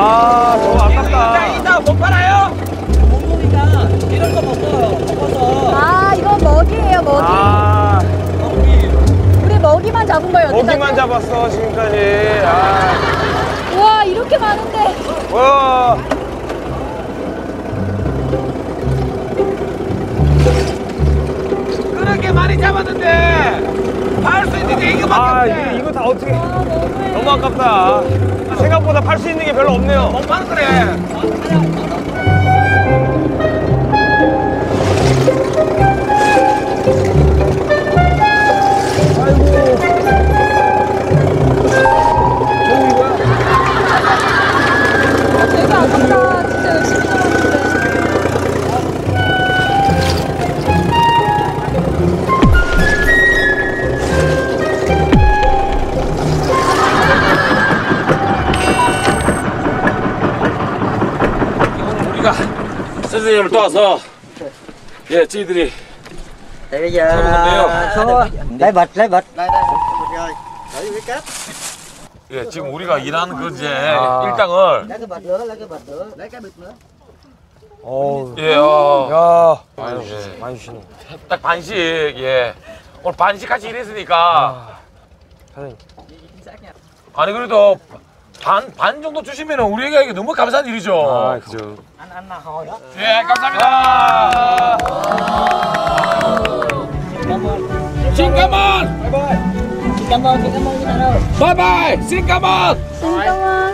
아, 저거 아깝다. 이따 못 팔아요? 몽둥이가 이런 거 먹어서. 아, 이건 먹이에요, 먹이. 아, 우리 먹이만 잡은 거예요, 여태까지. 먹이만 잡았어, 지금까지. 아. 우와, 이렇게 많은데. 와. 그렇게 많이 잡았는데 팔 수 있는 게 이거밖에 아, 없네. 이거 다 어떻게. 아, 너무해. 너무 아깝다. 생각보다 팔 수 있는 게 별로 없네요. 못 파는 그래. 되게 아깝다. 진짜 열심히 살았는데. 우리가 선생님을 도와서 저희들이 Thì bây giờ Sao mà không số lấy bịch đây rồi lấy cái cáp 지금 우리가 일하는 그 이제 아. 일당을 lấy cái bịch nữa lấy cái bịch nữa lấy cái bịch nữa 어우. 야, 야. 예. 많이 주시네. 딱 반씩 오늘 반씩 같이 일했으니까 사장님. 아니 그래도 반 정도 주시면 우리에게 너무 감사한 일이죠. 아, 그죠. anh là hồi đó 예, 감사합니다. 신까만, xin cảm ơn chị Thanh ơi 바이바이, 신까만. 잠깐만.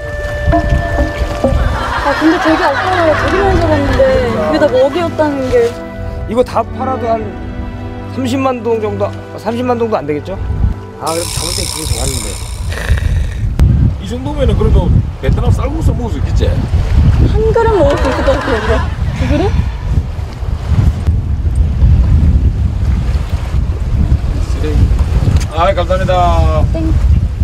아, 근데 되게 아까워요. 되게 많이 잡았는데. 이게 다 먹이였다는 게. 이거 다 팔아도 한 30만 동 정도, 30만 동도 안 되겠죠? 아, 그래도 잡을 때 기분 좋았는데. 이 정도면은 그래도 베트남 쌀국수 먹을 수 있겠지? 한 그릇 먹을 수 있을 것 같은데. 두 그릇? 아, 감사합니다. 땡.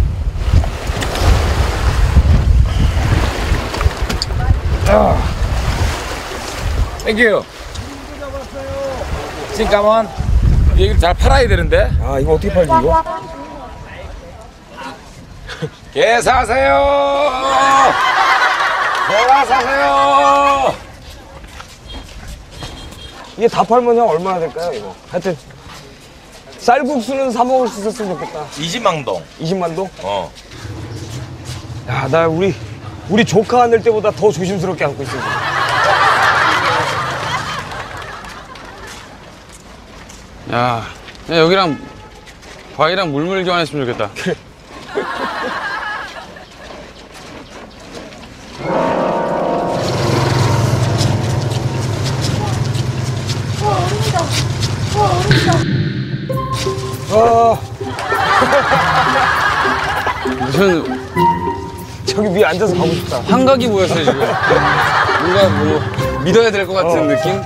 땡큐. 신까만. 이걸 잘 팔아야 되는데. 아, 이거 어떻게 팔지, 이거? 개 사세요. 소라 사세요. 이게 다 팔면 형 얼마나 될까요, 이거? 하여튼. 쌀국수는 사 먹을 수 있었으면 좋겠다. 이지망동. 20만 동? 어. 야, 나 우리 조카 안을 때보다 더 조심스럽게 안고 있어. 지금. 야, 여기랑 과일이랑 물물 교환했으면 좋겠다. 아, 무슨 저기 위에 앉아서 가고 싶다. 환각이 보였어요, 지금. 뭔가 뭐 믿어야 될 것 같은 느낌?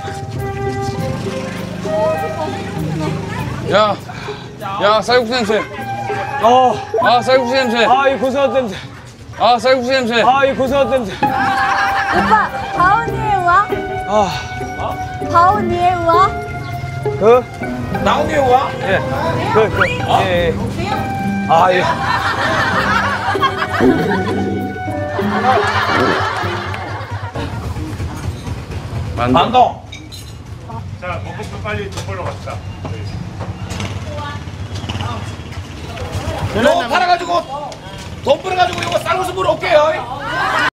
야, 쌀국수 냄새. 아, 쌀국수 냄새. 아, 이 고소한 냄새. 아, 쌀국수 냄새. 아, 이 고소한 냄새. 오빠, 바오니에우와? 아, 바오니에우와? 그? 나오게 와. 예. 예, 예. 아, 예. 만동. 자, 먹고 빨리 돈 벌러 갑시다. 이거 팔아가지고 돈 벌어가지고 이거 쌀국수 물어 올게요.